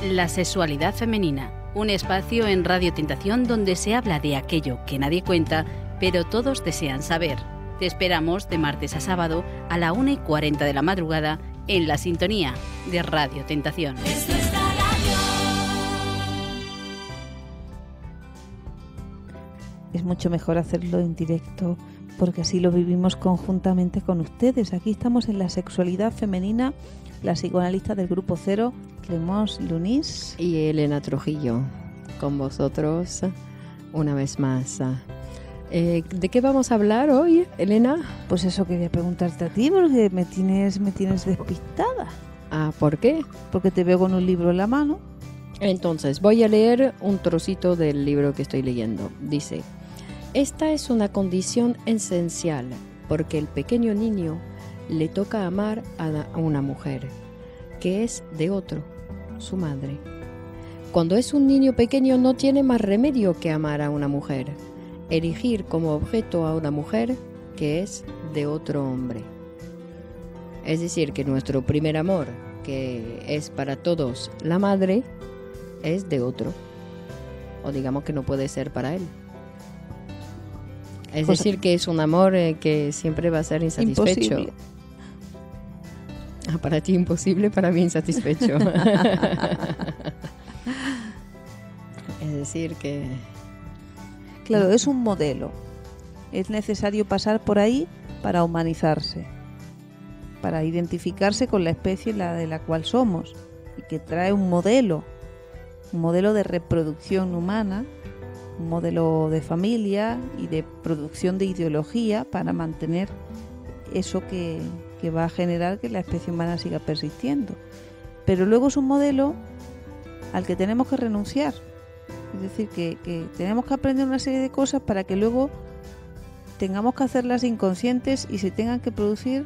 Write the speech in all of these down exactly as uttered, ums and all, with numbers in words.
La sexualidad femenina, un espacio en Radio Tentación donde se habla de aquello que nadie cuenta, pero todos desean saber. Te esperamos de martes a sábado a la una y cuarenta de la madrugada en la sintonía de Radio Tentación. Es mucho mejor hacerlo en directo porque así lo vivimos conjuntamente con ustedes. Aquí estamos en la sexualidad femenina, la psicoanalista del Grupo Cero, Clemence Lunis y Elena Trujillo, con vosotros una vez más. Eh, ¿De qué vamos a hablar hoy, Elena? Pues eso quería preguntarte a ti, porque me tienes, me tienes despistada. Ah, ¿por qué? Porque te veo con un libro en la mano. Entonces, voy a leer un trocito del libro que estoy leyendo. Dice: esta es una condición esencial, porque el pequeño niño le toca amar a una mujer, que es de otro, su madre. Cuando es un niño pequeño no tiene más remedio que amar a una mujer, erigir como objeto a una mujer que es de otro hombre. Es decir, que nuestro primer amor, que es para todos la madre, es de otro, o digamos que no puede ser para él. Es pues, decir, que es un amor eh, que siempre va a ser insatisfecho. Imposible. Ah, para ti imposible, para mí insatisfecho. Es decir, que... Claro, es un modelo. Es necesario pasar por ahí para humanizarse, para identificarse con la especie la de la cual somos, y que trae un modelo, un modelo de reproducción humana, un modelo de familia y de producción de ideología para mantener eso que, que va a generar que la especie humana siga persistiendo. Pero luego es un modelo al que tenemos que renunciar. Es decir, que, que tenemos que aprender una serie de cosas para que luego tengamos que hacerlas inconscientes y se tengan que producir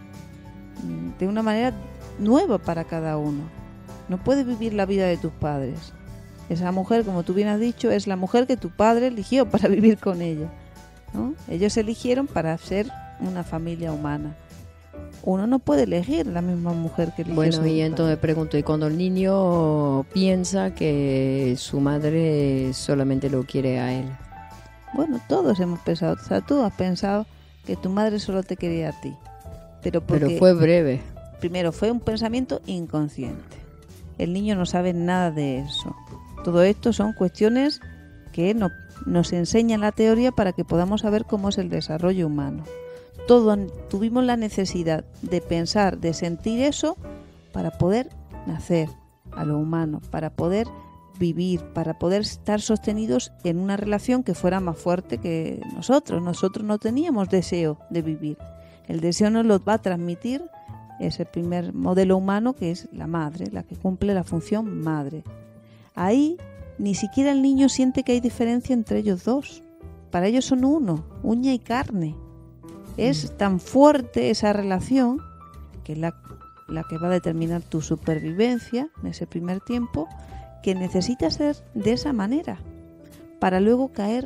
de una manera nueva para cada uno. No puedes vivir la vida de tus padres. Esa mujer, como tú bien has dicho, es la mujer que tu padre eligió para vivir con ella, ¿no? Ellos eligieron para ser una familia humana. Uno no puede elegir la misma mujer que eligió. Bueno, y entonces pregunto, ¿y cuando el niño piensa que su madre solamente lo quiere a él? Bueno, todos hemos pensado, o sea, tú has pensado que tu madre solo te quería a ti. Pero, porque, pero fue breve. Primero, fue un pensamiento inconsciente. El niño no sabe nada de eso. Todo esto son cuestiones que no, nos enseña la teoría para que podamos saber cómo es el desarrollo humano. Todos tuvimos la necesidad de pensar, de sentir eso para poder nacer a lo humano, para poder vivir, para poder estar sostenidos en una relación que fuera más fuerte que nosotros. Nosotros no teníamos deseo de vivir. El deseo nos lo va a transmitir ese primer modelo humano que es la madre, la que cumple la función madre. Ahí ni siquiera el niño siente que hay diferencia entre ellos dos. Para ellos son uno, uña y carne. Es tan fuerte esa relación, que es la, la que va a determinar tu supervivencia en ese primer tiempo, que necesita ser de esa manera, para luego caer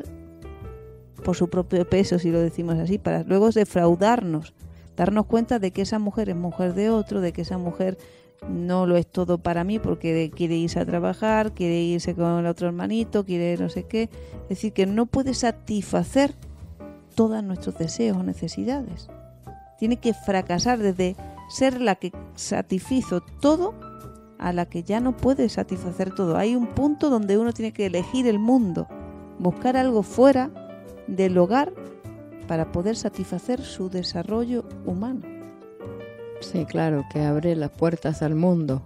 por su propio peso, si lo decimos así, para luego defraudarnos, darnos cuenta de que esa mujer es mujer de otro, de que esa mujer no lo es todo para mí porque quiere irse a trabajar, quiere irse con el otro hermanito, quiere no sé qué. Es decir, que no puede satisfacer todos nuestros deseos o necesidades. Tiene que fracasar desde ser la que satisfizo todo a la que ya no puede satisfacer todo. Hay un punto donde uno tiene que elegir el mundo, buscar algo fuera del hogar para poder satisfacer su desarrollo humano. Sí, claro, que abre las puertas al mundo.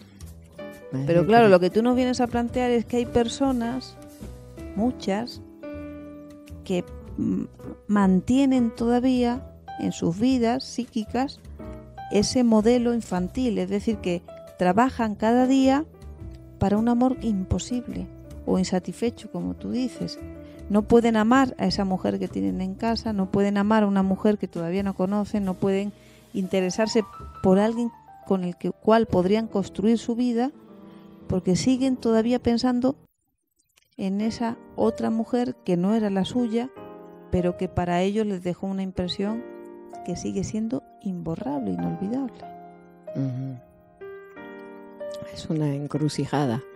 Pero claro, lo que tú nos vienes a plantear es que hay personas, muchas, que m- mantienen todavía en sus vidas psíquicas ese modelo infantil, es decir, que trabajan cada día para un amor imposible o insatisfecho, como tú dices. No pueden amar a esa mujer que tienen en casa, no pueden amar a una mujer que todavía no conocen, no pueden interesarse por alguien con el que, cual podrían construir su vida, porque siguen todavía pensando en esa otra mujer que no era la suya, pero que para ellos les dejó una impresión que sigue siendo imborrable, inolvidable. Uh-huh. Es una encrucijada.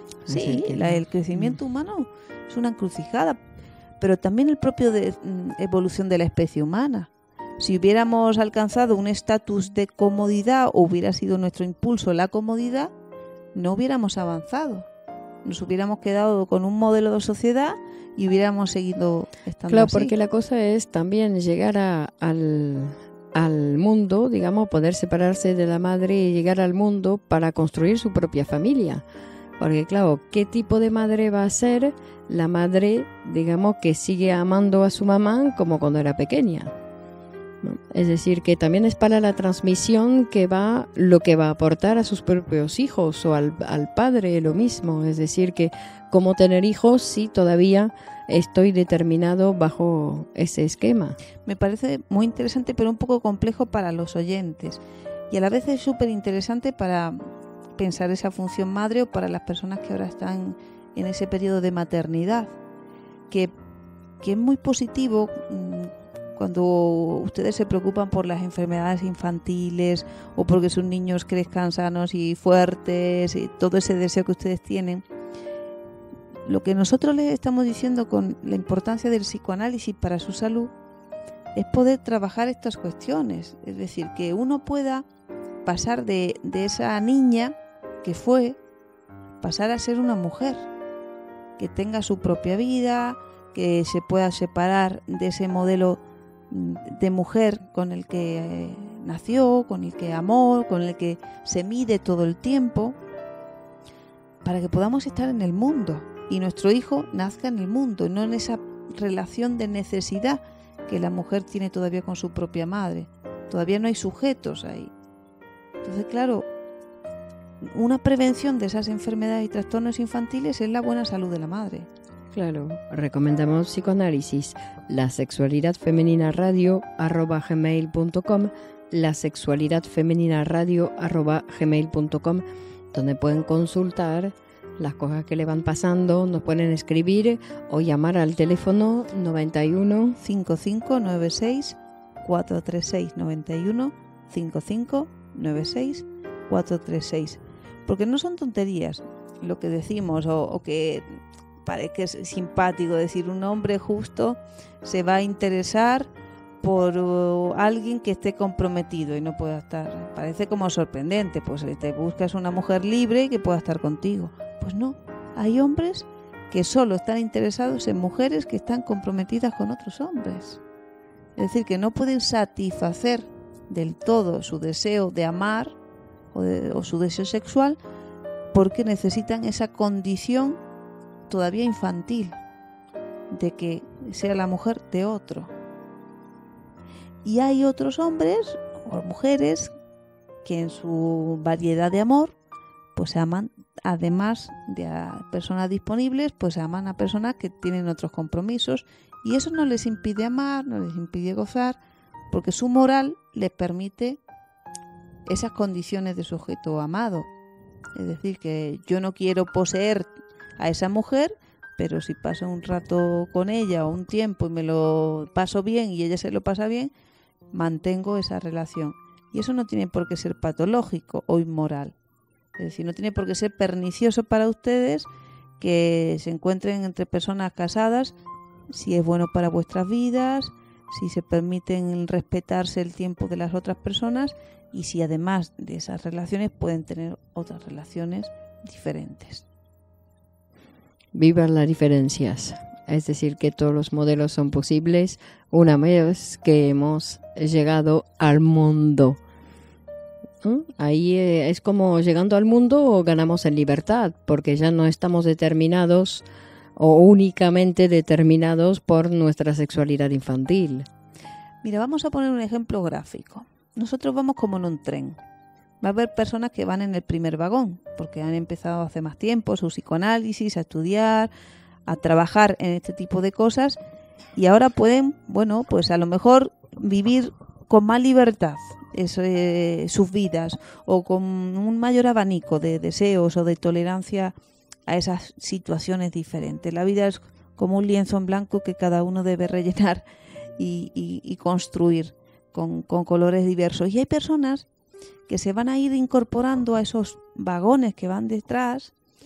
Sí, la, el crecimiento humano es una encrucijada, pero también el propio de, evolución de la especie humana. Si hubiéramos alcanzado un estatus de comodidad o hubiera sido nuestro impulso la comodidad, no hubiéramos avanzado. Nos hubiéramos quedado con un modelo de sociedad y hubiéramos seguido estando Claro, así. porque la cosa es también llegar a, al, al mundo, digamos, poder separarse de la madre y llegar al mundo para construir su propia familia. Porque claro, ¿qué tipo de madre va a ser la madre, digamos, que sigue amando a su mamá como cuando era pequeña? ¿No? Es decir, que también es para la transmisión que va lo que va a aportar a sus propios hijos o al, al padre lo mismo. Es decir, que cómo tener hijos si todavía estoy determinado bajo ese esquema. Me parece muy interesante, pero un poco complejo para los oyentes. Y a la vez es súper interesante para pensar esa función madre o para las personas que ahora están en ese periodo de maternidad. Que, que es muy positivo cuando ustedes se preocupan por las enfermedades infantiles o porque sus niños crezcan sanos y fuertes y todo ese deseo que ustedes tienen. Lo que nosotros les estamos diciendo con la importancia del psicoanálisis para su salud es poder trabajar estas cuestiones. Es decir, que uno pueda pasar de, de esa niña que fue, pasar a ser una mujer, que tenga su propia vida, que se pueda separar de ese modelo de mujer con el que nació, con el que amó, con el que se mide todo el tiempo, para que podamos estar en el mundo y nuestro hijo nazca en el mundo, no en esa relación de necesidad que la mujer tiene todavía con su propia madre. Todavía no hay sujetos ahí. Entonces, claro, una prevención de esas enfermedades y trastornos infantiles es la buena salud de la madre. Claro, recomendamos psicoanálisis, la sexualidad femenina radio arroba gmail punto com, la sexualidad femenina radio arroba gmail punto com, donde pueden consultar las cosas que le van pasando, nos pueden escribir o llamar al teléfono noventa y uno cinco cinco nueve seis cuatro tres seis noventa y uno cinco cinco nueve seis cuatro tres seis, porque no son tonterías lo que decimos o, o que parece que es simpático decir un hombre justo se va a interesar por uh, alguien que esté comprometido y no pueda estar. Parece como sorprendente, pues te buscas una mujer libre que pueda estar contigo. Pues no, hay hombres que solo están interesados en mujeres que están comprometidas con otros hombres. Es decir, que no pueden satisfacer del todo su deseo de amar o, de, o su deseo sexual porque necesitan esa condición todavía infantil de que sea la mujer de otro. Y hay otros hombres o mujeres que en su variedad de amor pues aman, además de a personas disponibles, pues aman a personas que tienen otros compromisos y eso no les impide amar, no les impide gozar, porque su moral les permite esas condiciones de sujeto amado. Es decir, que yo no quiero poseer a esa mujer, pero si paso un rato con ella o un tiempo y me lo paso bien y ella se lo pasa bien, mantengo esa relación. Y eso no tiene por qué ser patológico o inmoral. Es decir, no tiene por qué ser pernicioso para ustedes que se encuentren entre personas casadas si es bueno para vuestras vidas, si se permiten respetarse el tiempo de las otras personas y si además de esas relaciones pueden tener otras relaciones diferentes. Viva las diferencias, es decir, que todos los modelos son posibles una vez que hemos llegado al mundo. ¿Mm? Ahí es como llegando al mundo ganamos en libertad, porque ya no estamos determinados o únicamente determinados por nuestra sexualidad infantil. Mira, vamos a poner un ejemplo gráfico. Nosotros vamos como en un tren. Va a haber personas que van en el primer vagón, porque han empezado hace más tiempo su psicoanálisis, a estudiar, a trabajar en este tipo de cosas y ahora pueden, bueno, pues a lo mejor vivir con más libertad eso, eh, sus vidas o con un mayor abanico de deseos o de tolerancia a esas situaciones diferentes. La vida es como un lienzo en blanco que cada uno debe rellenar y, y, y construir con, con colores diversos. Y hay personas que se van a ir incorporando a esos vagones que van detrás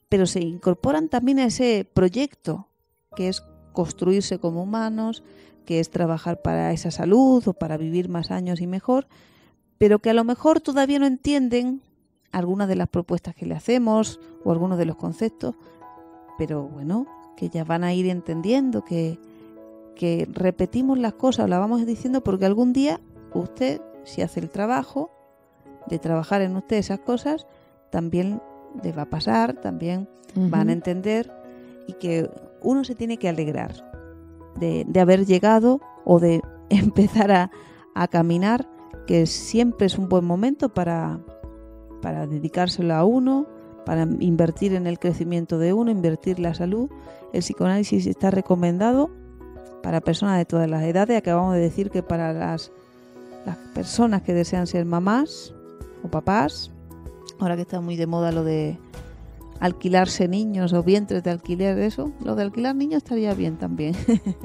pero se incorporan también a ese proyecto que es construirse como humanos, que es trabajar para esa salud o para vivir más años y mejor, pero que a lo mejor todavía no entienden algunas de las propuestas que le hacemos o algunos de los conceptos, pero bueno, que ya van a ir entendiendo que, que repetimos las cosas, las vamos diciendo porque algún día usted, si hace el trabajo de trabajar en usted esas cosas, también le va a pasar, también uh-huh. van a entender, y que uno se tiene que alegrar de, de haber llegado o de empezar a, a caminar, que siempre es un buen momento para, para dedicárselo a uno, para invertir en el crecimiento de uno, invertir la salud. El psicoanálisis está recomendado para personas de todas las edades. Acabamos de decir que para las, las personas que desean ser mamás o papás, ahora que está muy de moda lo de alquilarse niños o vientres de alquiler, eso, lo de alquilar niños estaría bien también.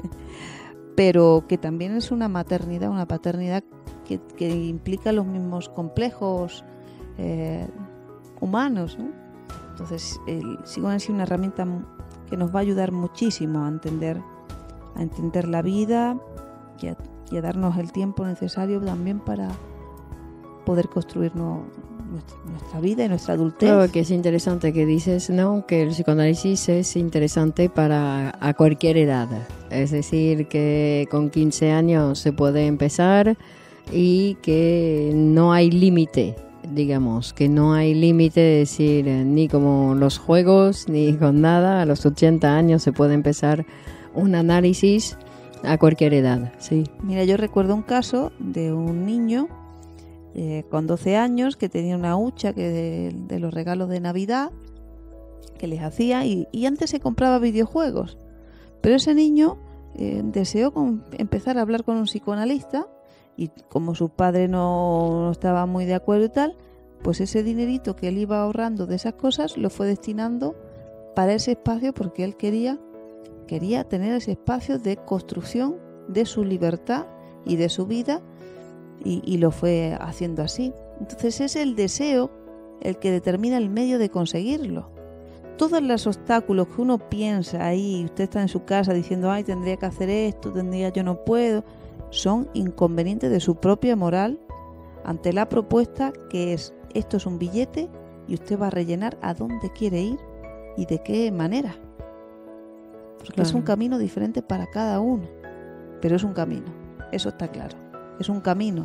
Pero que también es una maternidad, una paternidad que, que implica los mismos complejos eh, humanos, ¿no? Entonces, el psicoanálisis es una herramienta que nos va a ayudar muchísimo a entender, a entender la vida y a, y a darnos el tiempo necesario también para poder construirnos nuestra, nuestra vida y nuestra adultez. Claro, que es interesante que dices, ¿no?, que el psicoanálisis es interesante para a cualquier edad. Es decir, que con quince años se puede empezar y que no hay límite. Digamos, que no hay límite, de decir, ni como los juegos, ni con nada. A los ochenta años se puede empezar un análisis a cualquier edad, sí. Mira, yo recuerdo un caso de un niño eh, con doce años que tenía una hucha que de, de los regalos de Navidad que les hacía y, y antes se compraba videojuegos. Pero ese niño eh, deseó con, empezar a hablar con un psicoanalista. Y como su padre no, no estaba muy de acuerdo y tal, pues ese dinerito que él iba ahorrando de esas cosas lo fue destinando para ese espacio, porque él quería, quería tener ese espacio de construcción de su libertad y de su vida, y, y lo fue haciendo así. Entonces es el deseo el que determina el medio de conseguirlo. Todos los obstáculos que uno piensa ahí, usted está en su casa diciendo, ay, tendría que hacer esto, tendría, yo no puedo, son inconvenientes de su propia moral ante la propuesta que es, esto es un billete y usted va a rellenar a dónde quiere ir y de qué manera. Porque claro, es un camino diferente para cada uno, pero es un camino, eso está claro, es un camino.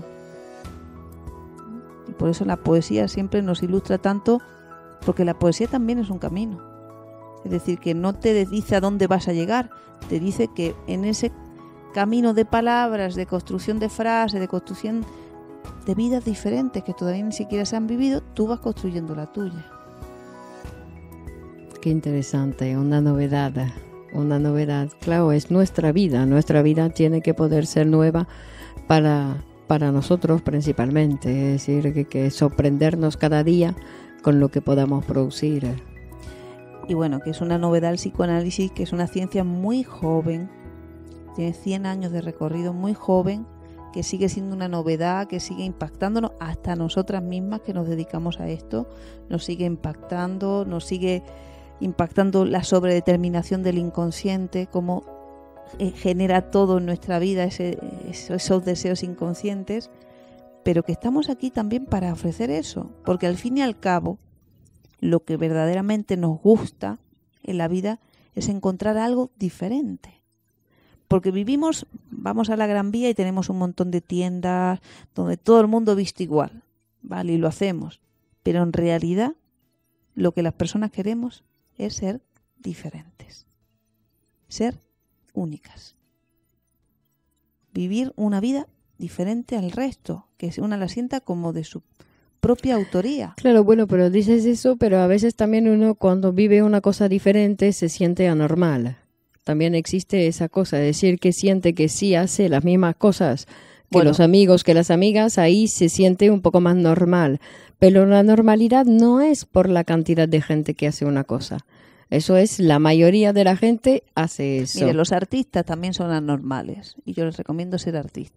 Y por eso la poesía siempre nos ilustra tanto, porque la poesía también es un camino. Es decir, que no te dice a dónde vas a llegar, te dice que en ese camino de palabras, de construcción de frases, de construcción de vidas diferentes que todavía ni siquiera se han vivido, tú vas construyendo la tuya. Qué interesante, una novedad, una novedad. Claro, es nuestra vida, nuestra vida tiene que poder ser nueva para, para nosotros principalmente, es decir, que, que sorprendernos cada día con lo que podamos producir. Y bueno, que es una novedad el psicoanálisis, que es una ciencia muy joven, tiene cien años de recorrido, muy joven, que sigue siendo una novedad, que sigue impactándonos hasta nosotras mismas que nos dedicamos a esto, nos sigue impactando, nos sigue impactando la sobredeterminación del inconsciente, cómo eh, genera todo en nuestra vida ese, esos deseos inconscientes, pero que estamos aquí también para ofrecer eso, porque al fin y al cabo, lo que verdaderamente nos gusta en la vida es encontrar algo diferente. Porque vivimos, vamos a la Gran Vía y tenemos un montón de tiendas donde todo el mundo viste igual, ¿vale? Y lo hacemos. Pero en realidad lo que las personas queremos es ser diferentes, ser únicas. Vivir una vida diferente al resto, que una la sienta como de su propia autoría. Claro, bueno, pero dices eso, pero a veces también uno cuando vive una cosa diferente se siente anormal. También existe esa cosa, es decir, que siente que sí hace las mismas cosas que bueno, los amigos, que las amigas, ahí se siente un poco más normal. Pero la normalidad no es por la cantidad de gente que hace una cosa. Eso es, la mayoría de la gente hace eso. Mire, los artistas también son anormales y yo les recomiendo ser artistas.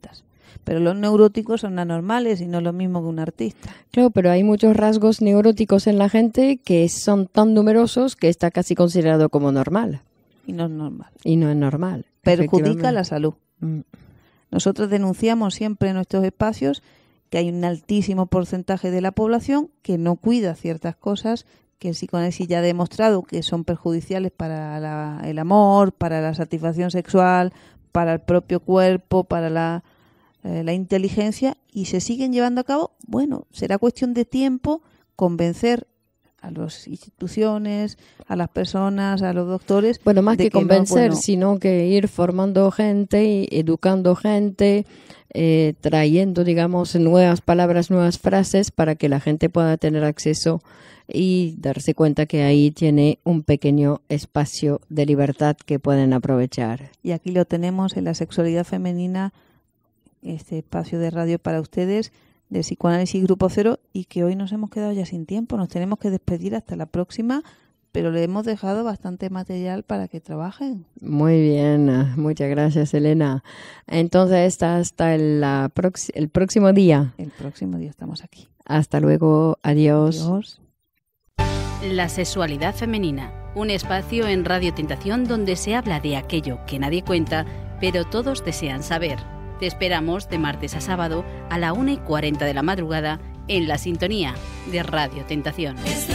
Pero los neuróticos son anormales y no es lo mismo que un artista. Claro, pero hay muchos rasgos neuróticos en la gente que son tan numerosos que está casi considerado como normal. Y no es normal. Y no es normal. Perjudica la salud. Mm. Nosotros denunciamos siempre en nuestros espacios que hay un altísimo porcentaje de la población que no cuida ciertas cosas que el psicoanálisis ya ha demostrado que son perjudiciales para la, el amor, para la satisfacción sexual, para el propio cuerpo, para la, eh, la inteligencia, y se siguen llevando a cabo. Bueno, será cuestión de tiempo convencer a las instituciones, a las personas, a los doctores. Bueno, más de que que convencer, no, bueno, sino que ir formando gente, y educando gente, eh, trayendo, digamos, nuevas palabras, nuevas frases para que la gente pueda tener acceso y darse cuenta que ahí tiene un pequeño espacio de libertad que pueden aprovechar. Y aquí lo tenemos en la sexualidad femenina, este espacio de radio para ustedes, de Psicoanálisis Grupo Cero, y que hoy nos hemos quedado ya sin tiempo. Nos tenemos que despedir hasta la próxima, pero le hemos dejado bastante material para que trabajen. Muy bien, muchas gracias, Elena. Entonces, está hasta el, la prox- el próximo día. El próximo día estamos aquí. Hasta luego, adiós. Adiós. La sexualidad femenina, un espacio en Radio Tentación donde se habla de aquello que nadie cuenta, pero todos desean saber. Te esperamos de martes a sábado a la una y cuarenta de la madrugada en la sintonía de Radio Tentación.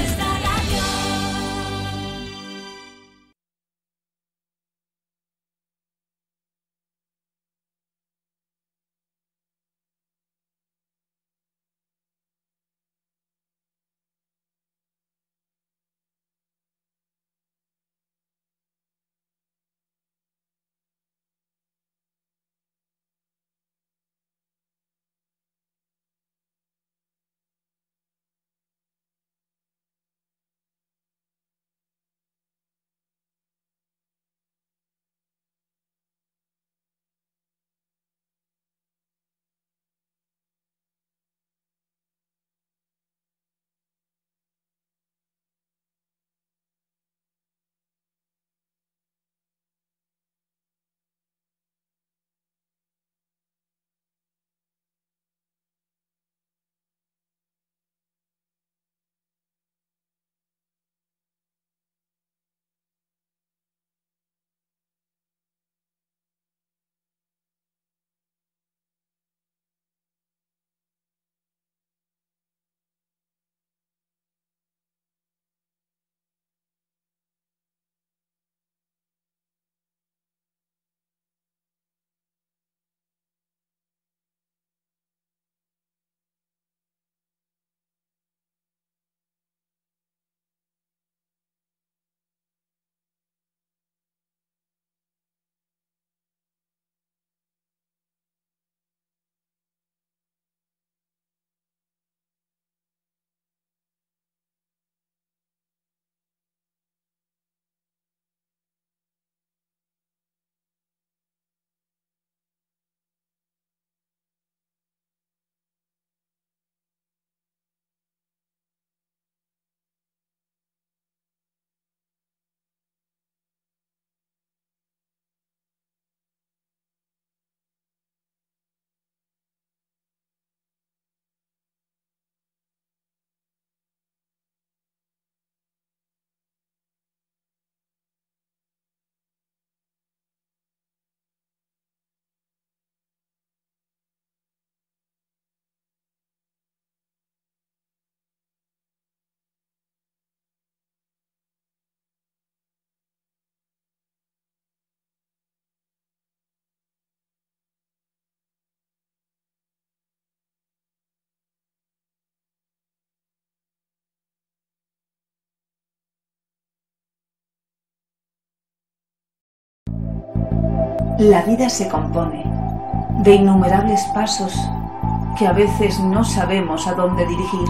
La vida se compone de innumerables pasos que a veces no sabemos a dónde dirigir.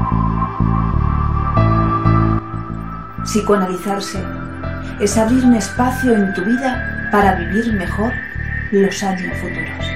Psicoanalizarse es abrir un espacio en tu vida para vivir mejor los años futuros.